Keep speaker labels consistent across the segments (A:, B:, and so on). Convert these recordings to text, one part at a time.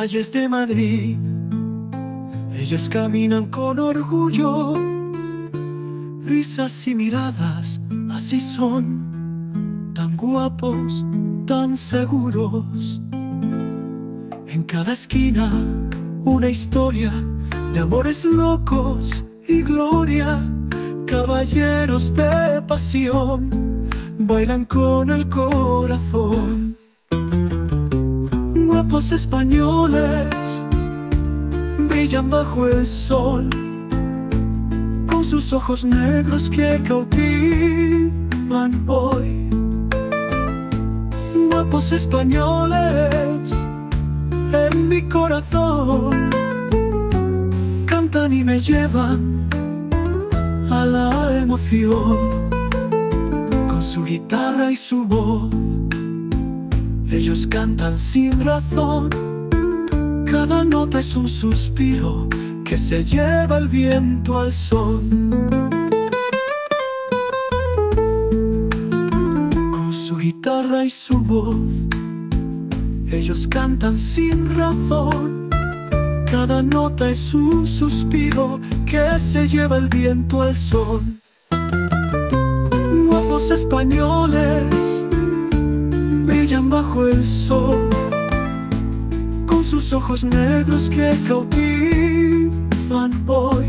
A: calles de Madrid. Ellos caminan con orgullo, risas y miradas, así son, tan guapos, tan seguros. En cada esquina una historia de amores locos y gloria. Caballeros de pasión, bailan con el corazón. Guapos españoles brillan bajo el sol, con sus ojos negros que cautivan hoy. Guapos españoles en mi corazón, cantan y me llevan a la emoción. Con su guitarra y su voz, ellos cantan sin razón. Cada nota es un suspiro que se lleva el viento al son. Con su guitarra y su voz, ellos cantan sin razón. Cada nota es un suspiro que se lleva el viento al son. Guapos españoles brillan bajo el sol, con sus ojos negros que cautivan hoy.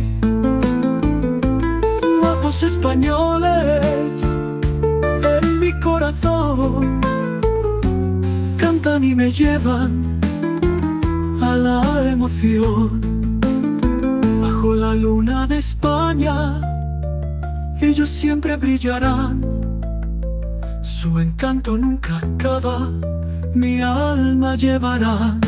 A: Guapos españoles en mi corazón, cantan y me llevan a la emoción. Bajo la luna de España, ellos siempre brillarán. Su encanto nunca acaba, mi alma llevará.